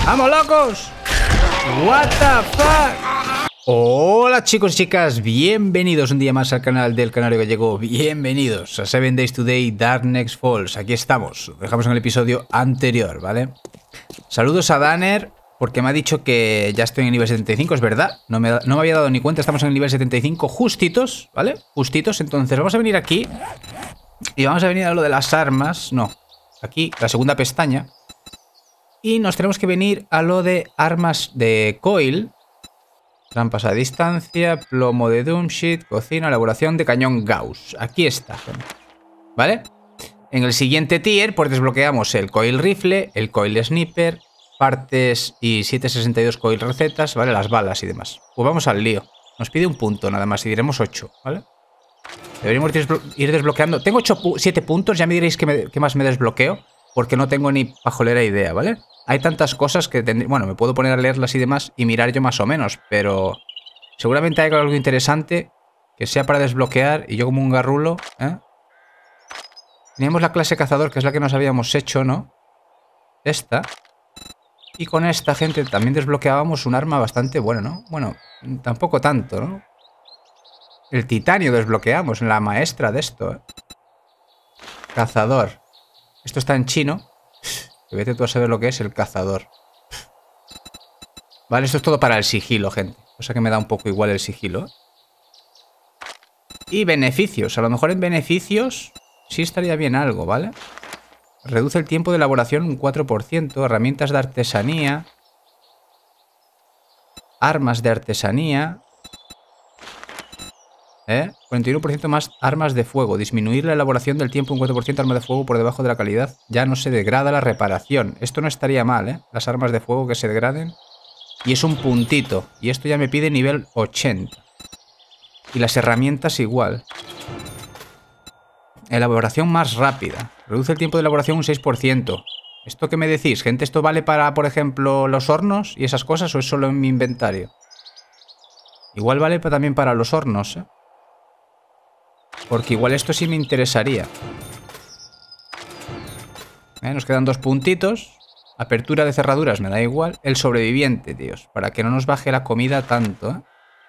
¡Vamos, locos! What the fuck. Hola chicos y chicas, bienvenidos un día más al canal del Canario Gallego. Bienvenidos a 7 Days Today Dark Next Falls. Aquí estamos, lo dejamos en el episodio anterior, ¿vale? Saludos a Danner, porque me ha dicho que ya estoy en el nivel 75, es verdad. No me había dado ni cuenta, estamos en el nivel 75 justitos, ¿vale? Justitos, entonces vamos a venir aquí y vamos a venir a lo de las armas. No, aquí, la segunda pestaña. Y nos tenemos que venir a lo de armas de coil. Trampas a distancia, plomo de Doomsheet, cocina, elaboración de cañón Gauss. Aquí está, ¿vale? En el siguiente tier pues desbloqueamos el coil rifle, el coil sniper, partes y 762 coil recetas, ¿vale? Las balas y demás. Pues vamos al lío. Nos pide un punto nada más y diremos 8, ¿vale? Deberíamos ir desbloqueando. Tengo 7 puntos, ya me diréis qué más me desbloqueo, porque no tengo ni pajolera idea, ¿vale? Hay tantas cosas que bueno, me puedo poner a leerlas y demás y mirar yo más o menos, pero seguramente hay algo interesante que sea para desbloquear y yo como un garrulo, ¿eh? Teníamos la clase cazador, que es la que nos habíamos hecho, ¿no? Esta. Y con esta, gente, también desbloqueábamos un arma bastante buena, ¿no? Bueno, tampoco tanto, ¿no? El titanio desbloqueamos, la maestra de esto, ¿eh? Cazador. Esto está en chino. Que vete tú a saber lo que es el cazador. Vale, esto es todo para el sigilo, gente. Cosa que me da un poco igual el sigilo. Y beneficios. A lo mejor en beneficios sí estaría bien algo, ¿vale? Reduce el tiempo de elaboración un 4%. Herramientas de artesanía. Armas de artesanía. 41% más armas de fuego. Disminuir la elaboración del tiempo un 4%. Armas de fuego por debajo de la calidad. Ya no se degrada la reparación. Esto no estaría mal, ¿eh? Las armas de fuego que se degraden. Y es un puntito. Y esto ya me pide nivel 80. Y las herramientas igual. Elaboración más rápida. Reduce el tiempo de elaboración un 6%. ¿Esto qué me decís, gente? ¿Esto vale para, por ejemplo, los hornos y esas cosas? ¿O es solo en mi inventario? Igual vale también para los hornos, ¿eh? Porque igual esto sí me interesaría. Nos quedan 2 puntitos. Apertura de cerraduras me da igual. El sobreviviente, tíos. Para que no nos baje la comida tanto, ¿eh?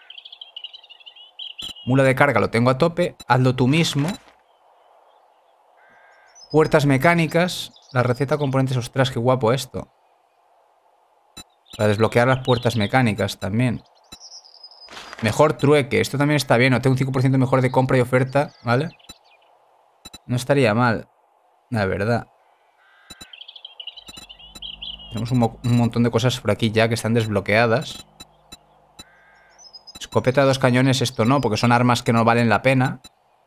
Mula de carga lo tengo a tope. Hazlo tú mismo. Puertas mecánicas. La receta componentes. Ostras, qué guapo esto. Para desbloquear las puertas mecánicas también. Mejor trueque. Esto también está bien. No tengo un 5% mejor de compra y oferta, ¿vale? No estaría mal, la verdad. Tenemos un montón de cosas por aquí ya que están desbloqueadas. Escopeta de 2 cañones, esto no, porque son armas que no valen la pena.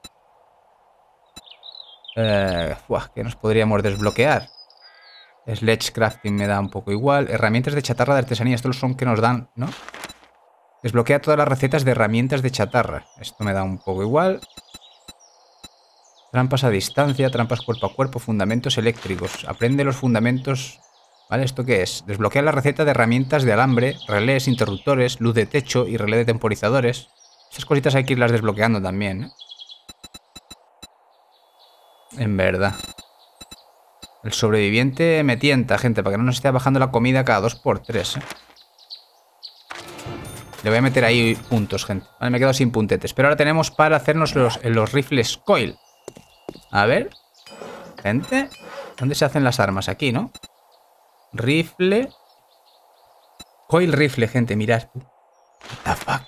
¿Qué nos podríamos desbloquear? Sledge crafting me da un poco igual. Herramientas de chatarra de artesanía. Estos son que nos dan, ¿no? Desbloquea todas las recetas de herramientas de chatarra. Esto me da un poco igual. Trampas a distancia, trampas cuerpo a cuerpo, fundamentos eléctricos. Aprende los fundamentos. ¿Vale? ¿Esto qué es? Desbloquea la receta de herramientas de alambre, relés, interruptores, luz de techo y relé de temporizadores. Estas cositas hay que irlas desbloqueando también, ¿eh? En verdad. El sobreviviente me tienta, gente, para que no nos esté bajando la comida cada 2×3, ¿eh? Le voy a meter ahí puntos, gente. Vale, me he quedado sin puntetes. Pero ahora tenemos para hacernos los rifles coil. A ver. Gente. ¿Dónde se hacen las armas? Aquí, ¿no? Rifle. Coil rifle, gente. Mirad. What the fuck.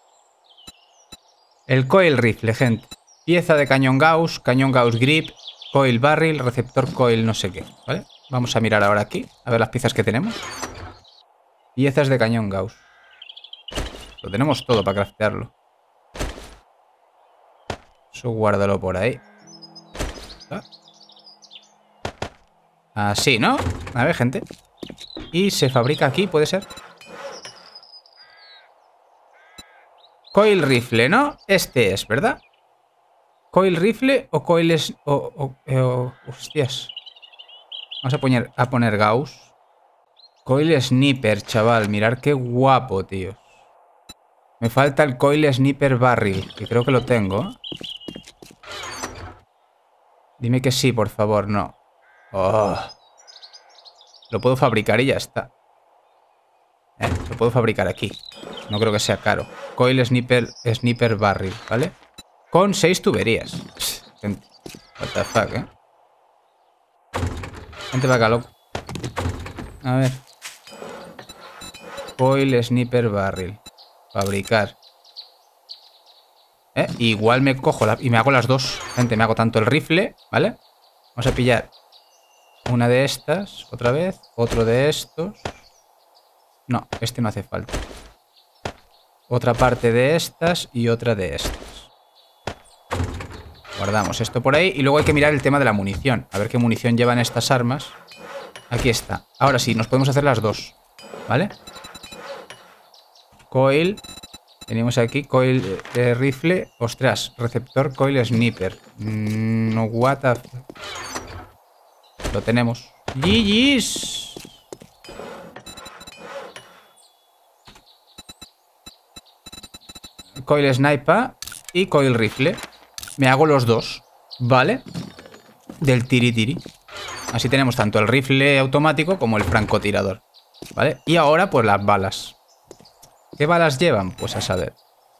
El coil rifle, gente. Pieza de cañón Gauss grip, coil barrel, receptor coil no sé qué. ¿Vale? Vamos a mirar ahora aquí. A ver las piezas que tenemos. Piezas de cañón Gauss. Lo tenemos todo para craftearlo. Eso guárdalo por ahí. Así, ¿no? A ver, gente. Y se fabrica aquí, ¿puede ser? Coil rifle, ¿no? Este es, ¿verdad? Coil rifle o coil es... hostias. Vamos a poner Gauss. Coil sniper, chaval. Mirad qué guapo, tío. Me falta el coil sniper barrel, que creo que lo tengo. Dime que sí, por favor. No. Oh. Lo puedo fabricar y ya está. puedo fabricar aquí. No creo que sea caro. Coil Sniper Barrel, ¿vale? Con 6 tuberías. Gente, what the fuck, ¿eh? Gente va acá, loco. A ver. Coil Sniper Barrel. Fabricar. Igual me cojo y me hago las dos. Gente, me hago tanto el rifle, ¿vale? Vamos a pillar una de estas, otra vez. Otro de estos. No, este no hace falta. Otra parte de estas y otra de estas. Guardamos esto por ahí. Y luego hay que mirar el tema de la munición. A ver qué munición llevan estas armas. Aquí está. Ahora sí, nos podemos hacer las dos. ¿Vale? Coil. Tenemos aquí coil rifle. Ostras, receptor coil sniper. No, what the... Lo tenemos. GG's. Coil sniper y coil rifle. Me hago los dos, ¿vale? Del tiri-tiri. Así tenemos tanto el rifle automático como el francotirador, ¿vale? Y ahora pues las balas. ¿Qué balas llevan? Pues a saber.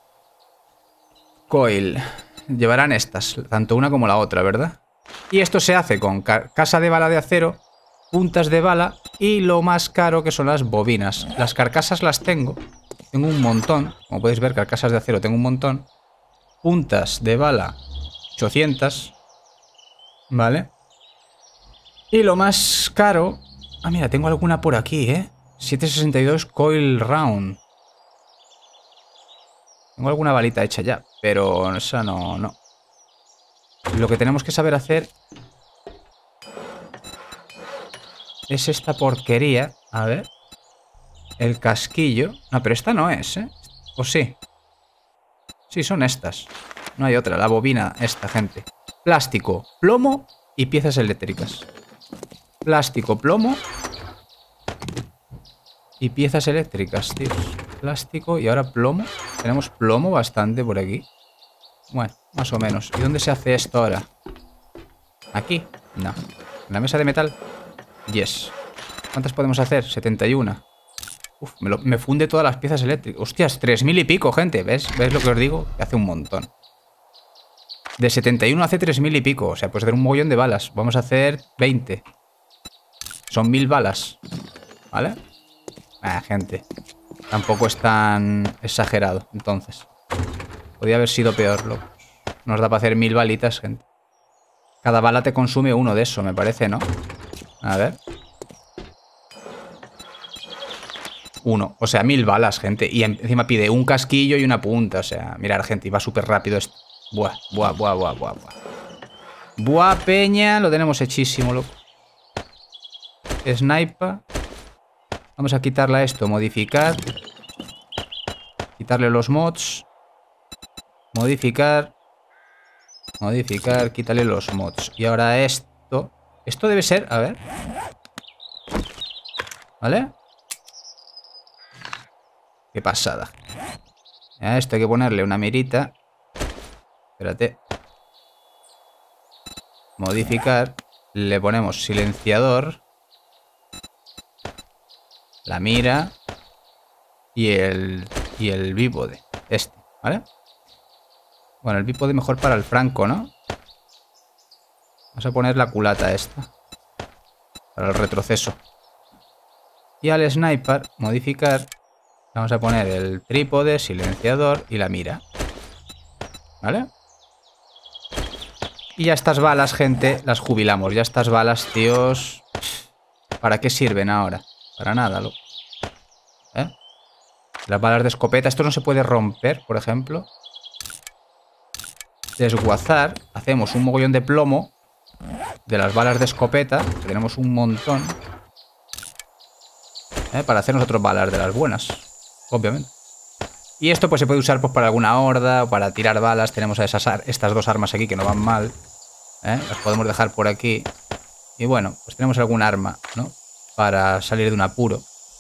Coil. Llevarán estas, tanto una como la otra, ¿verdad? Y esto se hace con carcasa de bala de acero, puntas de bala y lo más caro que son las bobinas. Las carcasas las tengo. Tengo un montón. Como podéis ver, carcasas de acero tengo un montón. Puntas de bala 800. ¿Vale? Y lo más caro... Ah, mira, tengo alguna por aquí, ¿eh? 762 coil round. Tengo alguna balita hecha ya, pero esa no. Lo que tenemos que saber hacer es esta porquería. A ver. El casquillo. No, pero esta no es, ¿eh? ¿O sí? Sí, son estas. No hay otra. La bobina, esta, gente. Plástico, plomo y piezas eléctricas. Plástico, plomo y piezas eléctricas, tíos. Plástico y ahora plomo. Tenemos plomo bastante por aquí. Bueno, más o menos. ¿Y dónde se hace esto ahora? ¿Aquí? No. ¿En la mesa de metal? Yes. ¿Cuántas podemos hacer? 71. Uf, me funde todas las piezas eléctricas. Hostias, 3000 y pico, gente. ¿Ves? ¿Ves lo que os digo? Que hace un montón. De 71 hace 3000 y pico. O sea, puedes hacer un mogollón de balas. Vamos a hacer 20. Son 1000 balas. ¿Vale? Gente. Tampoco es tan exagerado, entonces. Podría haber sido peor, loco. Nos da para hacer 1000 balitas, gente. Cada bala te consume uno de eso, me parece, ¿no? A ver. Uno. O sea, 1000 balas, gente. Y encima pide un casquillo y una punta. O sea, mirar, gente. Y va súper rápido esto. Buah, buah, buah, buah, buah, buah. Buah, peña. Lo tenemos hechísimo, loco. Sniper. Vamos a quitarle a esto. Modificar. Quitarle los mods. Modificar. Modificar. Quítale los mods. Y ahora esto. Esto debe ser... A ver. ¿Vale? Qué pasada. A esto hay que ponerle una mirita. Espérate. Modificar. Le ponemos silenciador. La mira. Y el bípode. Este, ¿vale? Bueno, el bípode mejor para el franco, ¿no? Vamos a poner la culata esta. Para el retroceso. Y al sniper, modificar. Vamos a poner el trípode, silenciador y la mira. ¿Vale? Y ya estas balas, gente, las jubilamos. Ya estas balas, tíos... ¿Para qué sirven ahora? Para nada, loco. ¿Eh? Las balas de escopeta. Esto no se puede romper, por ejemplo. Desguazar. Hacemos un mogollón de plomo. De las balas de escopeta. Que tenemos un montón. Para hacer nosotros balas de las buenas. Obviamente. Y esto pues se puede usar pues para alguna horda o para tirar balas. Tenemos a estas dos armas aquí que no van mal. Las podemos dejar por aquí. Y bueno, pues tenemos algún arma, ¿no? Para salir de un apuro.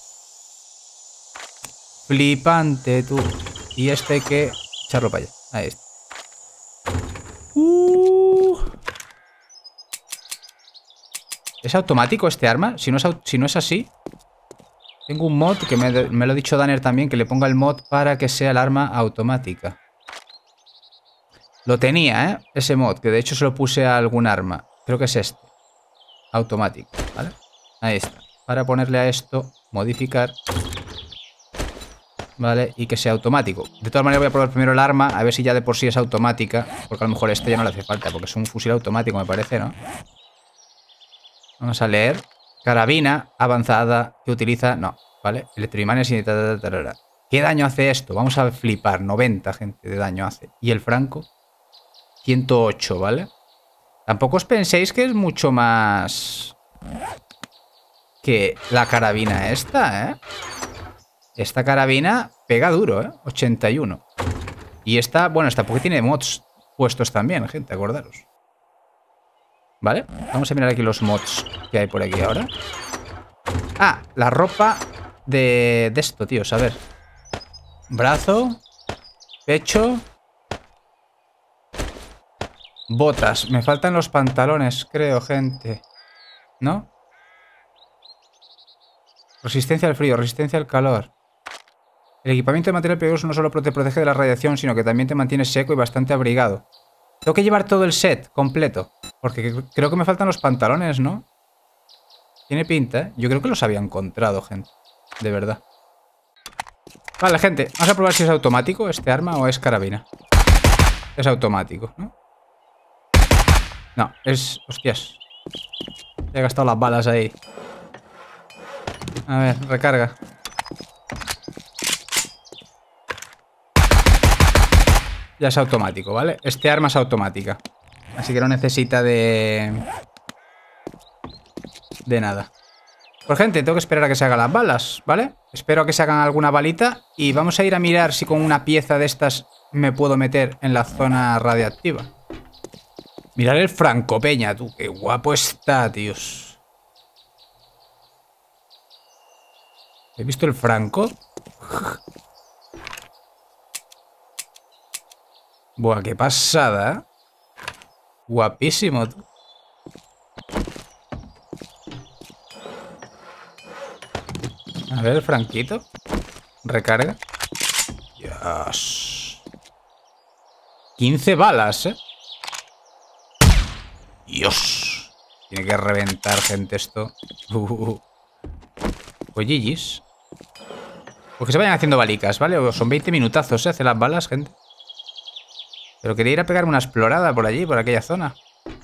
Flipante, tú. Y este hay que echarlo para allá. Ahí está. ¿Es automático este arma? Si no es así... Tengo un mod que me lo ha dicho Danner también, que le ponga el mod para que sea el arma automática. Lo tenía, ¿eh? Ese mod, que de hecho se lo puse a algún arma. Creo que es este. Automático, ¿vale? Ahí está. Para ponerle a esto, modificar. Vale, y que sea automático. De todas maneras voy a probar primero el arma, a ver si ya de por sí es automática. Porque a lo mejor este ya no le hace falta, porque es un fusil automático, me parece, ¿no? Vamos a leer. Carabina avanzada que utiliza... No, ¿vale? Electroimanes y... ¿Qué daño hace esto? Vamos a flipar. 90, gente, de daño hace. ¿Y el franco? 108, ¿vale? Tampoco os penséis que es mucho más... que la carabina esta, ¿eh? Esta carabina pega duro, ¿eh? 81. Y esta, bueno, esta porque tiene mods puestos también, gente, acordaros. ¿Vale? Vamos a mirar aquí los mods que hay por aquí ahora. Ah, la ropa de esto, tíos, a ver. Brazo. Pecho. Botas. Me faltan los pantalones, creo, gente. ¿No? Resistencia al frío, resistencia al calor. El equipamiento de material peligroso no solo te protege de la radiación, sino que también te mantiene seco y bastante abrigado. Tengo que llevar todo el set completo. Porque creo que me faltan los pantalones, ¿no? Tiene pinta, ¿eh? Yo creo que los había encontrado, gente. De verdad. Vale, gente. Vamos a probar si es automático este arma o es carabina. Es automático, ¿no? No, es... Hostias. He gastado las balas ahí. A ver, recarga. Ya es automático, ¿vale? Este arma es automática. Así que no necesita de nada. Pues gente, tengo que esperar a que se hagan las balas, ¿vale? Espero a que se hagan alguna balita. Y vamos a ir a mirar si con una pieza de estas me puedo meter en la zona radiactiva. Mirad el franco, peña, tú. Qué guapo está, tíos. ¿He visto el franco? Buah, qué pasada, ¿eh? Guapísimo, tú. A ver el franquito. Recarga. Dios. 15 balas, ¿eh? Dios. Tiene que reventar, gente, esto. Pues GG's. Pues que se vayan haciendo balicas, ¿vale? Son 20 minutazos, ¿eh? Hace las balas, gente. Pero quería ir a pegarme una explorada por allí, por aquella zona.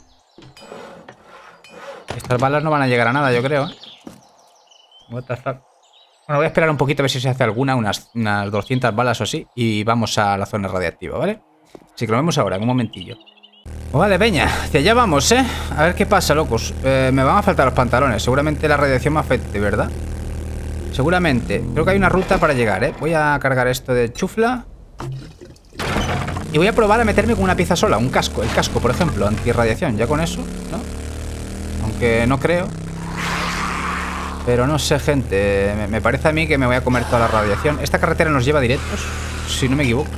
Estas balas no van a llegar a nada, yo creo, ¿eh? What the fuck. Bueno, voy a esperar un poquito a ver si se hace alguna, unas 200 balas o así. Y vamos a la zona radiactiva, ¿vale? Así que lo vemos ahora, en un momentillo. Pues vale, peña, hacia allá vamos, ¿eh? A ver qué pasa, locos. Me van a faltar los pantalones. Seguramente la radiación me afecte, ¿verdad? Seguramente. Creo que hay una ruta para llegar, ¿eh? Voy a cargar esto de chufla. Y voy a probar a meterme con una pieza sola, un casco. El casco, por ejemplo, antirradiación. Ya con eso, ¿no? Aunque no creo. Pero no sé, gente. Me parece a mí que me voy a comer toda la radiación. Esta carretera nos lleva directos, si no me equivoco.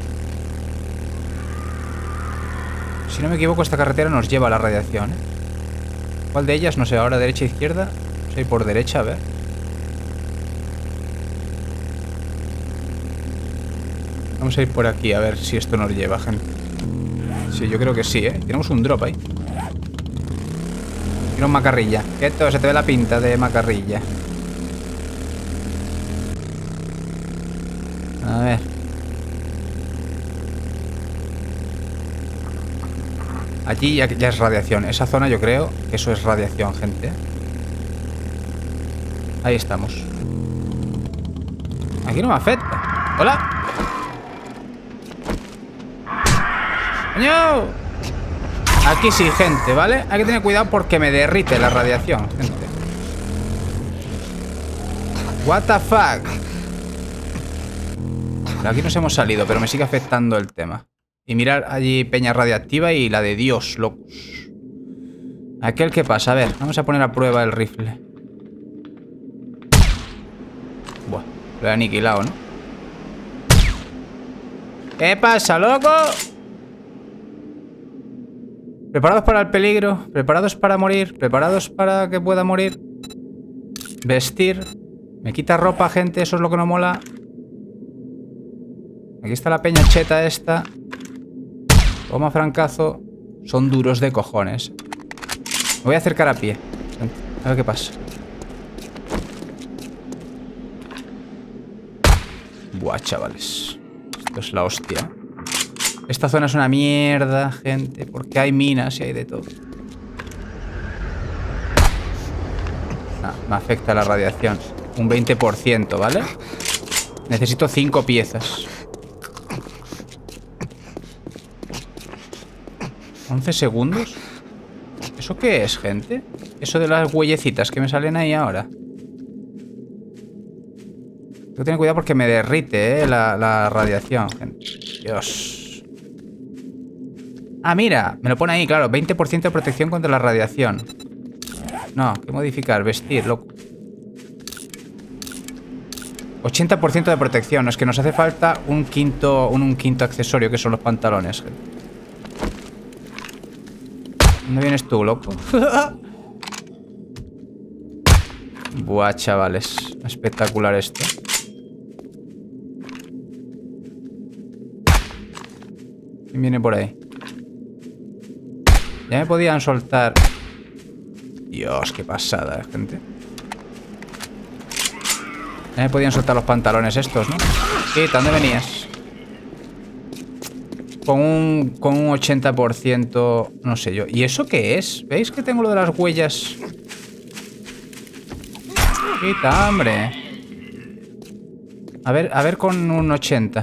Si no me equivoco, esta carretera nos lleva a la radiación, ¿eh? ¿Cuál de ellas? No sé, ahora derecha e izquierda. Soy por derecha, a ver. Vamos a ir por aquí a ver si esto nos lleva, gente. Sí, yo creo que sí, ¿eh? Tenemos un drop ahí. Mira un macarrilla. Esto se te ve la pinta de macarrilla. A ver. Allí ya es radiación. Esa zona yo creo que eso es radiación, gente. Ahí estamos. Aquí no me afecta. ¡Hola! ¡Coño! Aquí sí, gente, ¿vale? Hay que tener cuidado porque me derrite la radiación, gente. What the fuck. Aquí nos hemos salido, pero me sigue afectando el tema. Y mirar allí peña radiactiva y la de Dios, locos. Aquel que pasa, a ver, vamos a poner a prueba el rifle. Buah, lo he aniquilado, ¿no? ¿Qué pasa, loco? ¿Preparados para el peligro? ¿Preparados para morir? ¿Preparados para que pueda morir? Vestir. Me quita ropa, gente. Eso es lo que no mola. Aquí está la peña cheta esta. Toma francazo. Son duros de cojones. Me voy a acercar a pie. A ver qué pasa. Buah, chavales. Esto es la hostia. Esta zona es una mierda, gente. Porque hay minas y hay de todo. Me afecta la radiación. Un 20%, ¿vale? Necesito 5 piezas. 11 segundos. ¿Eso qué es, gente? Eso de las huellecitas que me salen ahí ahora. Tengo que tener cuidado porque me derrite, la radiación, gente. Dios. Ah, mira. Me lo pone ahí, claro. 20% de protección contra la radiación. No, ¿qué modificar? Vestir, loco. 80% de protección. Es que nos hace falta un quinto accesorio, que son los pantalones, gente. ¿Dónde vienes tú, loco? Buah, chavales. Espectacular esto. ¿Quién viene por ahí? Ya me podían soltar. Dios, qué pasada, gente. Ya me podían soltar los pantalones estos, ¿no? Quita, ¿dónde venías? Con un 80%, no sé yo. ¿Y eso qué es? ¿Veis que tengo lo de las huellas? Quita, hombre. A ver con un 80.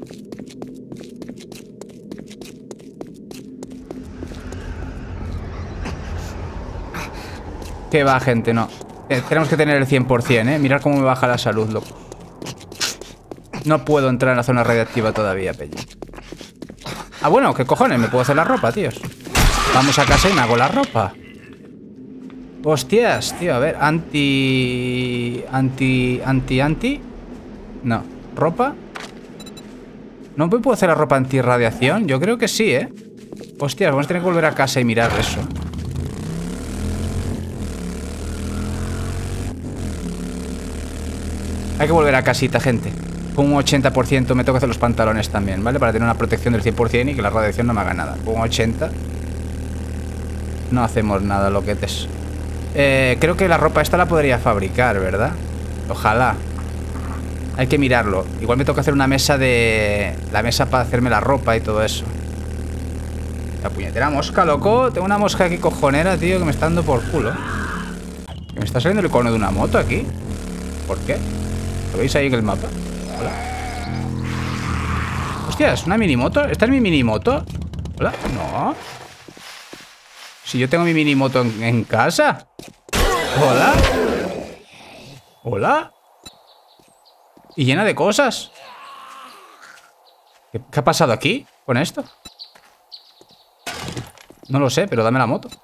Que va, gente, no. Tenemos que tener el 100%, ¿eh? Mirad cómo me baja la salud, loco. No puedo entrar en la zona radiactiva todavía, peña. Ah, bueno, ¿qué cojones? Me puedo hacer la ropa, tíos. Vamos a casa y me hago la ropa. Hostias, tío, a ver. Anti. No. ¿Ropa? ¿No me puedo hacer la ropa antirradiación? Yo creo que sí, ¿eh? Hostias, vamos a tener que volver a casa y mirar eso. Hay que volver a casita, gente. Con un 80% me tengo que hacer los pantalones también, ¿vale? Para tener una protección del 100% y que la radiación no me haga nada. Con un 80 no hacemos nada, loquetes. Creo que la ropa esta la podría fabricar, ¿verdad? Ojalá. Hay que mirarlo. Igual me tengo que hacer una mesa de... La mesa para hacerme la ropa y todo eso. La puñetera mosca, loco. Tengo una mosca aquí cojonera, tío, que me está dando por culo. Que me está saliendo el icono de una moto aquí. ¿Por qué? ¿Lo veis ahí en el mapa? Hola. Hostias, ¿una minimoto? ¿Esta es mi minimoto? Hola. No. Si yo tengo mi minimoto en casa. Hola. Hola. Y llena de cosas. ¿Qué ha pasado aquí con esto? No lo sé, pero dame la moto.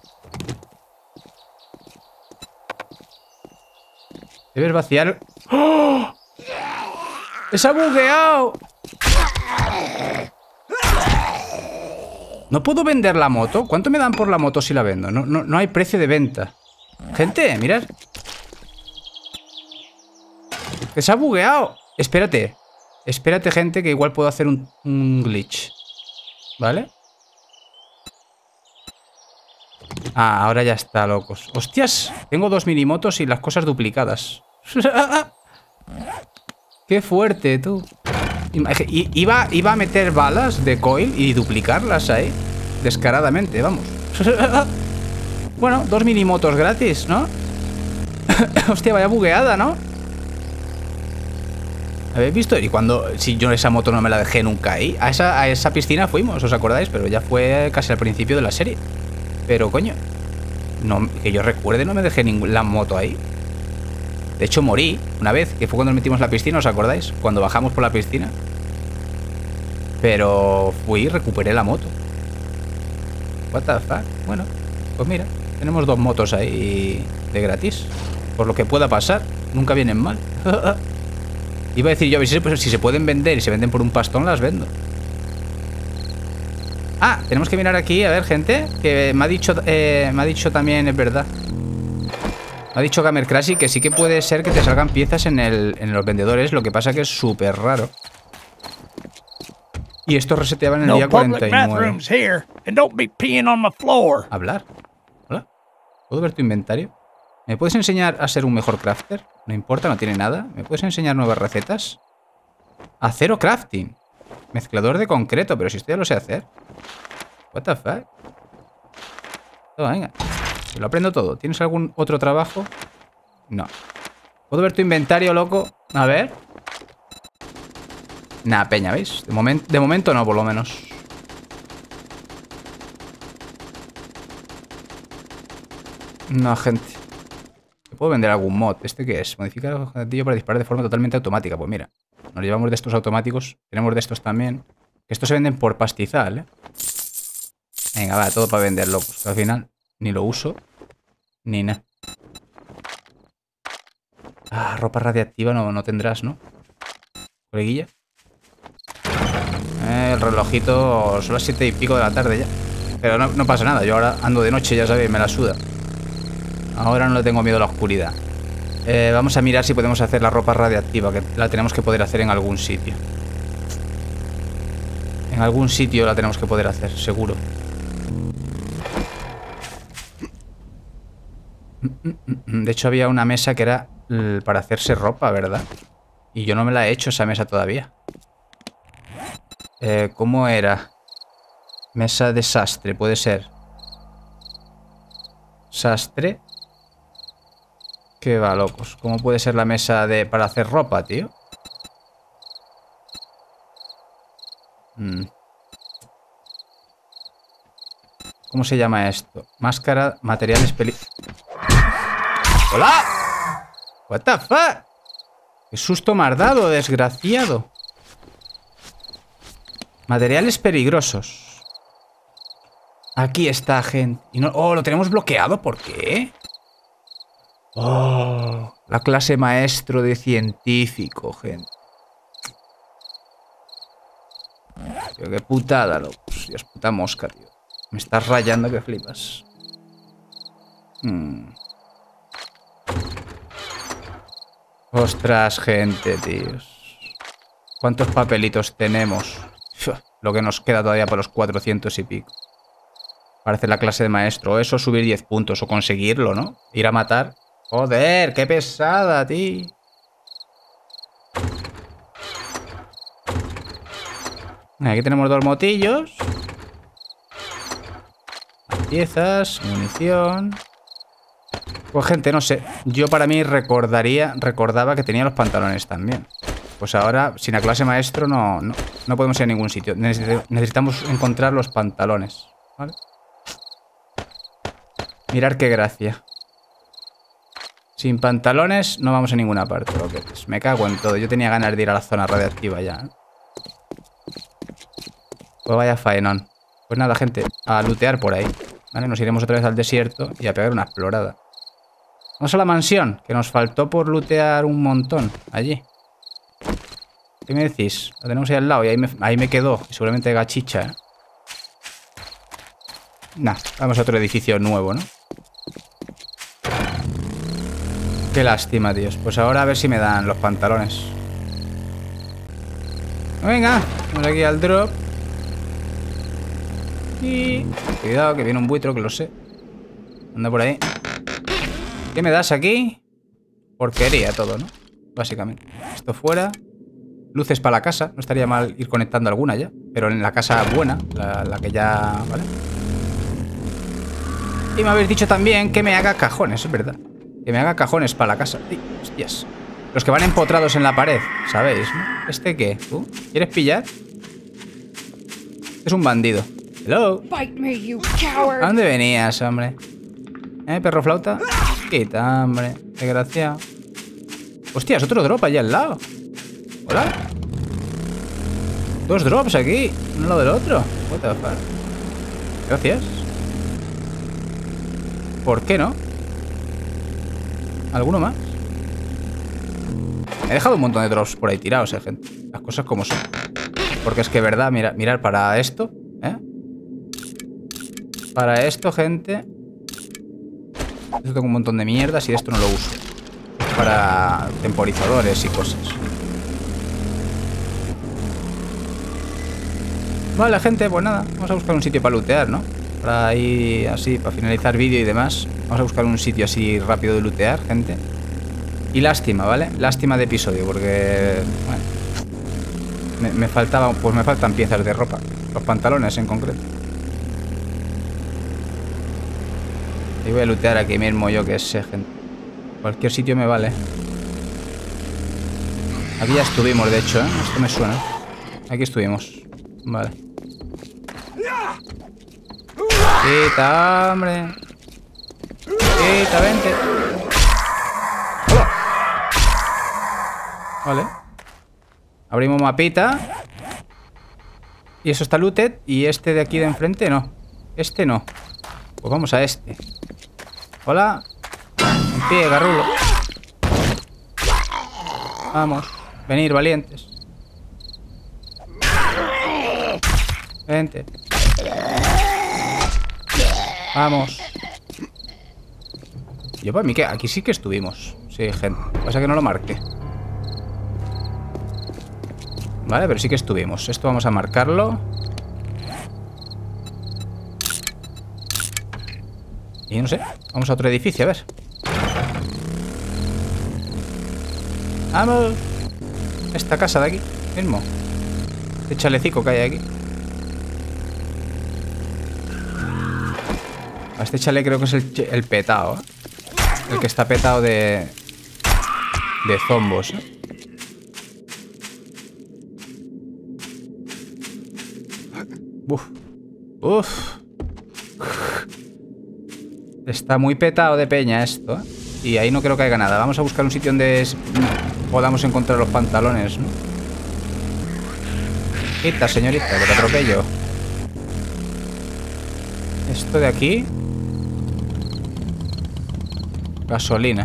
Debes vaciar... ¡Oh! ¡Se ha bugueado! ¿No puedo vender la moto? ¿Cuánto me dan por la moto si la vendo? No hay precio de venta. Gente, mirad. ¡Que se ha bugueado! Espérate. Espérate, gente, que igual puedo hacer un glitch. ¿Vale? Ah, ahora ya está, locos. ¡Hostias! Tengo 2 minimotos y las cosas duplicadas. ¡Qué fuerte, tú! Iba a meter balas de coil y duplicarlas ahí. Descaradamente, vamos. Bueno, 2 minimotos gratis, ¿no? Hostia, vaya bugueada, ¿no? ¿Habéis visto? Y cuando... Si yo esa moto no me la dejé nunca ahí. A esa piscina fuimos, ¿os acordáis? Pero ya fue casi al principio de la serie. Pero, coño, no, que yo recuerde, no me dejé la moto ahí. De hecho, morí una vez, que fue cuando nos metimos en la piscina, ¿os acordáis? Cuando bajamos por la piscina. Pero fui y recuperé la moto. What the fuck. Bueno, pues mira, tenemos 2 motos ahí de gratis. Por lo que pueda pasar, nunca vienen mal. Iba a decir yo, si se pueden vender y se venden por un pastón, las vendo. Ah, tenemos que mirar aquí, a ver, gente. Que me ha dicho también, es verdad. Ha dicho Gamer Crashy que sí que puede ser que te salgan piezas en los vendedores. Lo que pasa que es súper raro. Y estos reseteaban en el día 49. Hablar. Hola. ¿Puedo ver tu inventario? ¿Me puedes enseñar a ser un mejor crafter? No importa, no tiene nada. ¿Me puedes enseñar nuevas recetas? Acero crafting. Mezclador de concreto, pero si esto ya lo sé hacer. What the fuck. Toma, venga. Lo aprendo todo. ¿Tienes algún otro trabajo? No. ¿Puedo ver tu inventario, loco? A ver. Nah, peña, ¿veis? De momento no, por lo menos. No, gente. ¿Puedo vender algún mod? ¿Este qué es? Modificar el gatillo para disparar de forma totalmente automática. Pues mira, nos llevamos de estos automáticos. Tenemos de estos también. Que estos se venden por pastizal, ¿eh? Venga, va, todo para vender, locos. Al final ni lo uso, ni nada. Ah, ropa radiactiva no tendrás, ¿no? Coleguilla. El relojito son las 7 y pico de la tarde ya. Pero no pasa nada, yo ahora ando de noche, ya sabéis, me la suda. Ahora no le tengo miedo a la oscuridad. Vamos a mirar si podemos hacer la ropa radiactiva, que la tenemos que poder hacer en algún sitio. En algún sitio la tenemos que poder hacer, seguro. De hecho había una mesa que era para hacerse ropa, ¿verdad? Y yo no me la he hecho esa mesa todavía. ¿Cómo era? Mesa de sastre, puede ser. ¿Sastre? ¿Qué va, locos? ¿Cómo puede ser la mesa para hacer ropa, tío? ¿Cómo se llama esto? Máscara, materiales ¡Hola! What the fuck? ¡Qué susto me has dado, desgraciado! Materiales peligrosos. Aquí está, gente. Y no... ¡Oh, lo tenemos bloqueado! ¿Por qué? ¡Oh! La clase maestro de científico, gente. Tío, qué putada, loco. Dios, puta mosca, tío. Me estás rayando que flipas. Ostras, gente, tíos. ¿Cuántos papelitos tenemos? Uf, lo que nos queda todavía para los 400 y pico. Parece la clase de maestro. Eso, subir 10 puntos o conseguirlo, ¿no? Ir a matar. Joder, qué pesada, tío. Aquí tenemos 2 motillos. Piezas, munición. Pues gente, no sé. Yo para mí recordaba que tenía los pantalones también. Pues ahora, sin la clase maestro, no podemos ir a ningún sitio. Necesitamos encontrar los pantalones, ¿vale? Mirar qué gracia. Sin pantalones no vamos a ninguna parte, loquetes. Me cago en todo. Yo tenía ganas de ir a la zona radiactiva ya, ¿eh? Pues vaya faenón. Pues nada, gente, a lootear por ahí, ¿vale? Nos iremos otra vez al desierto y a pegar una explorada. Vamos a la mansión, que nos faltó por lootear un montón allí. ¿Qué me decís? Lo tenemos ahí al lado y ahí me quedó. Seguramente gachicha, ¿eh? Nah, vamos a otro edificio nuevo, ¿no? Qué lástima, tíos. Pues ahora a ver si me dan los pantalones. Venga, vamos aquí al drop. Y... cuidado, que viene un buitro, que lo sé. Anda por ahí. ¿Qué me das aquí? Porquería todo, ¿no? Básicamente. Esto fuera. Luces para la casa. No estaría mal ir conectando alguna ya. Pero en la casa buena. La que ya... ¿vale? Y me habéis dicho también que me haga cajones, es verdad. Que me haga cajones para la casa. ¡Ay, hostias! Los que van empotrados en la pared, ¿sabéis? ¿No? ¿Este qué? ¿Tú? ¿Quieres pillar? Es un bandido. Hello. ¿A dónde venías, hombre? ¿Perro flauta? Quita, hombre. Desgraciado. Hostias, otro drop allá al lado. Hola. 2 drops aquí, uno al lado del otro. What the fuck. Gracias. ¿Por qué no? ¿Alguno más? He dejado un montón de drops por ahí tirados, gente. Las cosas como son. Porque es que, verdad, mirar para esto, ¿eh? Para esto, gente. Esto tengo un montón de mierdas y esto no lo uso. Es para temporizadores y cosas. Vale, gente, pues nada. Vamos a buscar un sitio para lootear, ¿no? Para ir así, para finalizar vídeo y demás. Vamos a buscar un sitio así rápido de lootear, gente. Y lástima, ¿vale? Lástima de episodio, porque... Bueno, me faltaba, pues me faltan piezas de ropa. Los pantalones en concreto. Y voy a lootear aquí mismo, yo que sé, gente. Cualquier sitio me vale. Aquí ya estuvimos, de hecho, ¿eh? Esto me suena. Aquí estuvimos. Vale. Quita, hombre. Quita, vente. ¡Hola! Vale. Abrimos mapita. Y eso está looted. Y este de aquí de enfrente no. Este no. Pues vamos a este. Hola. En pie, garrulo. Vamos. Venir, valientes. Vente. Vamos. Yo para mí que aquí sí que estuvimos. Sí, gente. Pasa que no lo marqué. Vale, pero sí que estuvimos. Esto vamos a marcarlo. Y no sé. Vamos a otro edificio, a ver. Vamos. Esta casa de aquí mismo. Este chalecito que hay aquí. A este chale creo que es el petado, ¿eh? El que está petado de zombos, ¿eh? Uf. Uf. Está muy petado de peña esto, ¿eh? Y ahí no creo que haya nada. Vamos a buscar un sitio donde podamos encontrar los pantalones, ¿no? Quita, señorita, que te atropello. Esto de aquí. Gasolina.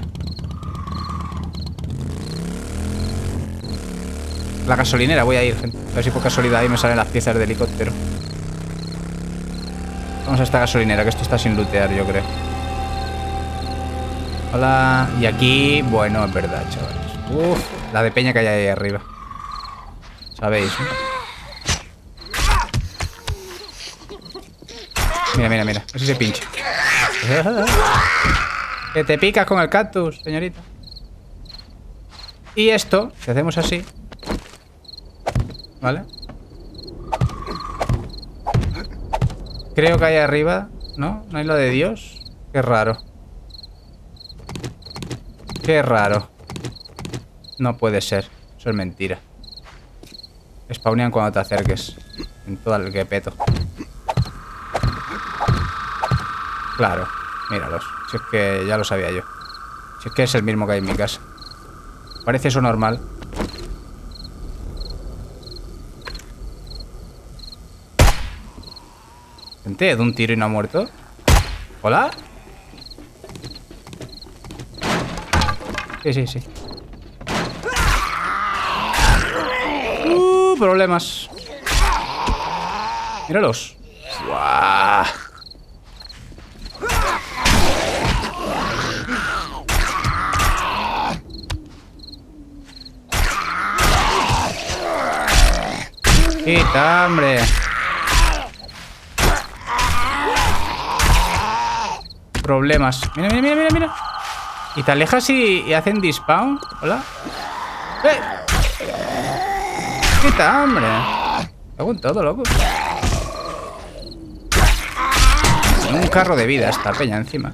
La gasolinera voy a ir, gente. A ver si por casualidad ahí me salen las piezas de helicóptero. Vamos a esta gasolinera, que esto está sin lootear, yo creo. Hola. Y aquí, bueno, es verdad, chavales. Uf, la de peña que hay ahí arriba. ¿Sabéis? Mira, mira, mira. A ver si se pincha. Que te picas con el cactus, señorita. Y esto, si hacemos así. ¿Vale? Creo que hay arriba. ¿No? ¿No hay lo de Dios? Qué raro. Qué raro. No puede ser. Eso es mentira. Spawnean cuando te acerques. En todo el guepeto. Claro. Míralos. Si es que ya lo sabía yo. Si es que es el mismo que hay en mi casa. Parece eso normal. Gente, de un tiro y no ha muerto. ¿Hola? Sí, sí, sí. Problemas. Míralos. ¡Guau! Quita, hombre. Problemas. Mira, mira, mira, mira, mira. Y te alejas y hacen despawn. Hola. Quita, hombre. Hago en todo, loco. Tiene un carro de vida esta peña encima.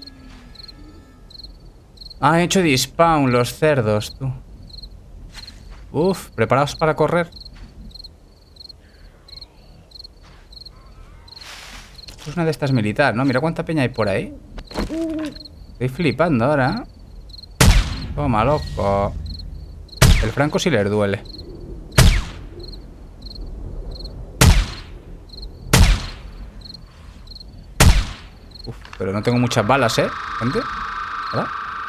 Han hecho despawn los cerdos, tú. Uf, ¿preparados para correr? Esto es una de estas militar, ¿no? Mira cuánta peña hay por ahí. Estoy flipando ahora. Toma, loco. El franco sí les duele. Uf, pero no tengo muchas balas, ¿eh? Gente. ¿Hola?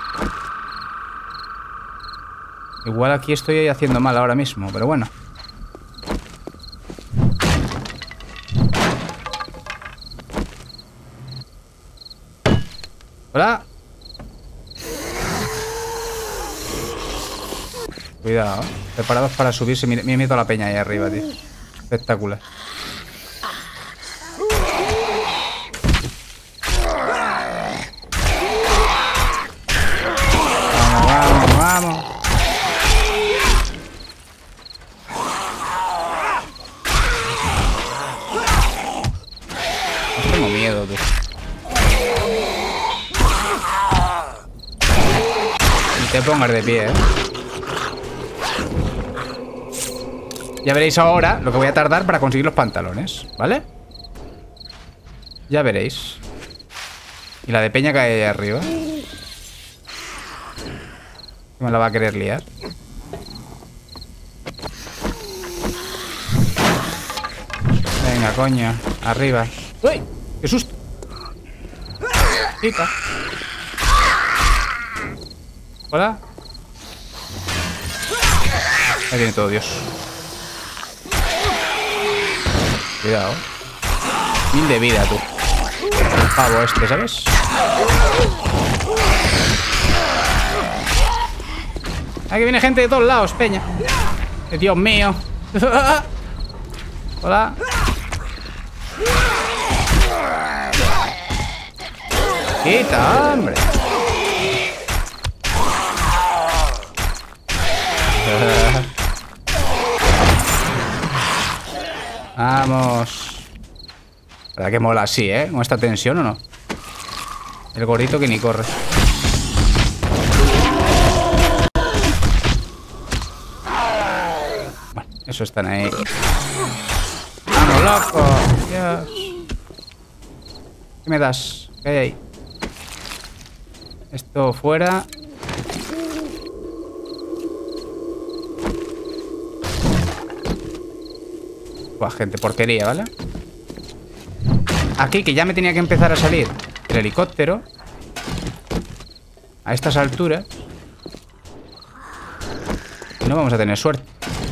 Igual aquí estoy haciendo mal ahora mismo, pero bueno. Hola. Cuidado. Preparados para subirse. Mira, mira toda la peña ahí arriba, tío. Espectacular. Vamos, vamos, vamos. No tengo miedo, tío. Ni te pongas de pie, Ya veréis ahora lo que voy a tardar para conseguir los pantalones, ¿vale? Ya veréis. Y la de peña que hay ahí arriba. Me la va a querer liar. Venga, coño. Arriba. ¡Uy! ¡Qué susto! Chica. Hola. Ahí viene todo, Dios. Cuidado. 1000 de vida, tú. El pavo este, ¿sabes? Aquí viene gente de todos lados, peña. Dios mío. Hola. Quita, hombre. Vamos. ¿Verdad que mola así, con esta tensión o no? El gordito que ni corre. Bueno, eso están ahí. ¡Vamos, loco! Dios. ¿Qué me das? ¿Qué hay ahí? Esto fuera. Buah, gente, porquería, ¿vale? Aquí, que ya me tenía que empezar a salir el helicóptero. A estas alturas. No vamos a tener suerte.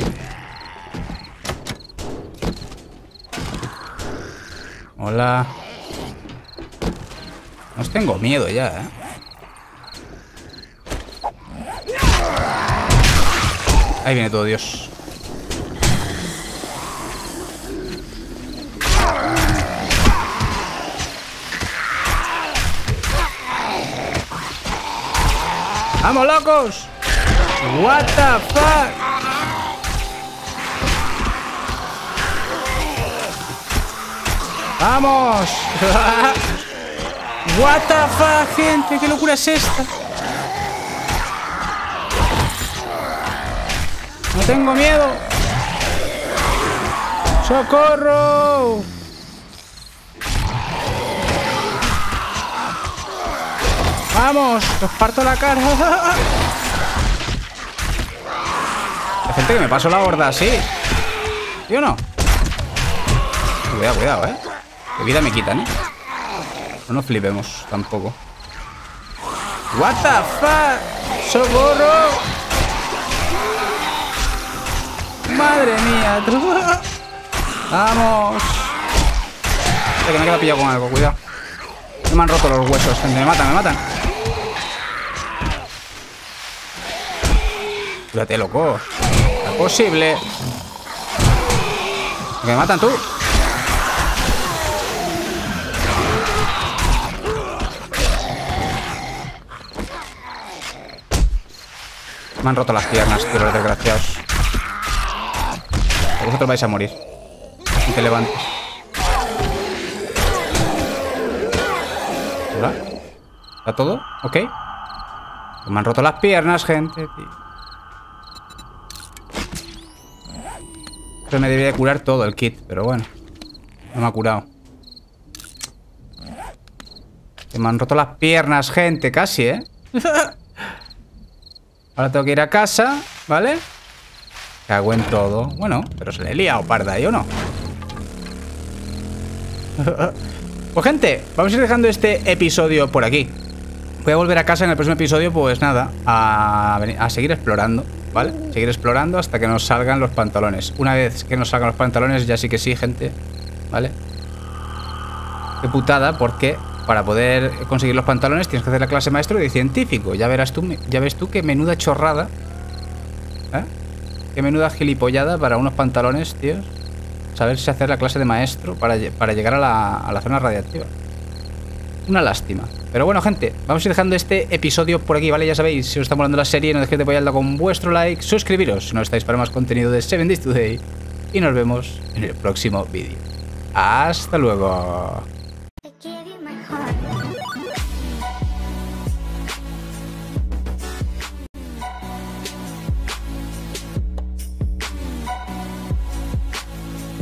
Hola. Os tengo miedo ya, Ahí viene todo, Dios. ¡Vamos, locos! What the fuck? ¡Vamos! What the fuck, gente, qué locura es esta. No tengo miedo. ¡Socorro! ¡Vamos! ¡Os parto la cara! Hay gente que me paso la gorda así. ¿Sí o no? Cuidado, cuidado, De vida me quitan, No nos flipemos tampoco. What the fuck. ¡Socorro! ¡Madre mía! ¡Vamos! Que me queda pillado con algo, cuidado. No me han roto los huesos, gente. Me matan, me matan. Cuídate, loco. No es posible. Que me matan tú. Me han roto las piernas, pero los desgraciados. Vosotros vais a morir. Y te levantes. ¿Hola? ¿Está todo? ¿Ok? Me han roto las piernas, gente, tío. Me debería curar todo el kit, pero bueno. No me ha curado. Me han roto las piernas, gente, casi, Ahora tengo que ir a casa, ¿vale? Cago en todo. Bueno, pero se le he liado parda, ¿yo no? Pues gente, vamos a ir dejando este episodio por aquí. Voy a volver a casa en el próximo episodio, pues nada, a seguir explorando, ¿vale? Seguir explorando hasta que nos salgan los pantalones. Una vez que nos salgan los pantalones, ya sí que sí, gente, ¿vale? Qué putada, porque para poder conseguir los pantalones tienes que hacer la clase maestro de científico. Ya verás tú, ya ves tú qué menuda chorrada ¿Eh? Qué menuda gilipollada para unos pantalones, tío. Saberse hacer la clase de maestro para llegar a la zona radiactiva. Una lástima. Pero bueno, gente, vamos a ir dejando este episodio por aquí, ¿vale? Ya sabéis, si os está molando la serie, no dejéis de apoyarla con vuestro like, suscribiros si no estáis para más contenido de 7 Days Today. Y nos vemos en el próximo vídeo. ¡Hasta luego!